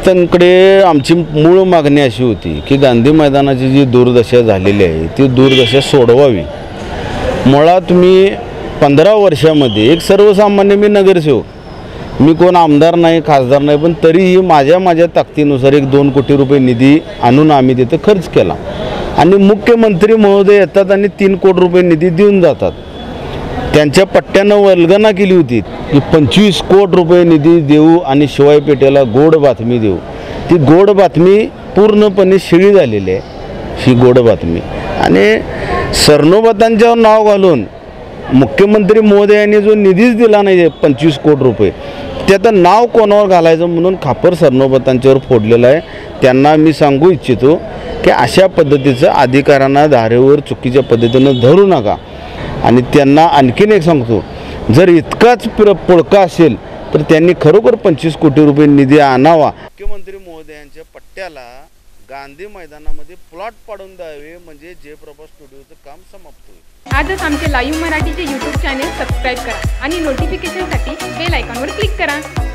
ग्रामस्थांकडे आमची मूळ मागणी अशी होती की गांधी मैदानाची जी दुर्दशा झालेली आहे ती दुर्दशा सोडवावी। मुळात मी 15 वर्षामध्ये एक सर्वसामान्य मी नगरसेवक, मी कोण आमदार नाही खासदार नाही, पण तरीही माझ्या ताकदीनुसार 1-2 कोटी रुपये निधी आणून आम्ही तिथे खर्च केला आणि मुख्यमंत्री महोदय येतात आणि 3 कोटी रुपये निधी देऊन जातात। त्यांच्या पट्ट्यानं वल्गना केली होती की 25 कोटी रुपये निधी देऊ आणि शिवाय पेठेला गोड बातमी देऊ। ती गोड बातमी पूर्णपणे शिळी झालेली आहे, ही गोड बातमी। आणि सरनोबतांच्यावर नाव घालून मुख्यमंत्री महोदयांनी जो निधीच दिला नाही 25 कोटी रुपये, त्याचं नाव कोणावर घालायचं म्हणून खापर सरनोबतांच्यावर फोडलेलं आहे। त्यांना मी सांगू इच्छितो की अशा पद्धतीचं अधिकाऱ्यांना धारेवर चुकीच्या पद्धतीनं धरू नका। आणि त्यांना आणखीन एक सांगतो, जर इतकाच पुळका असेल तर त्यांनी खरोखर 25 कोटी रुपये निधी आणावा। मुख्यमंत्री महोदयांच्या पट्ट्याला गांधी मैदानामध्ये प्लॉट पाडून द्यावे, म्हणजे जयप्रभा स्टुडिओचं काम समाप्त होईल। आजच आमचे लाईव्ह मराठीचे YouTube चॅनेल सबस्क्राईब करा आणि नोटिफिकेशनसाठी बेल आयकॉनवर क्लिक करा।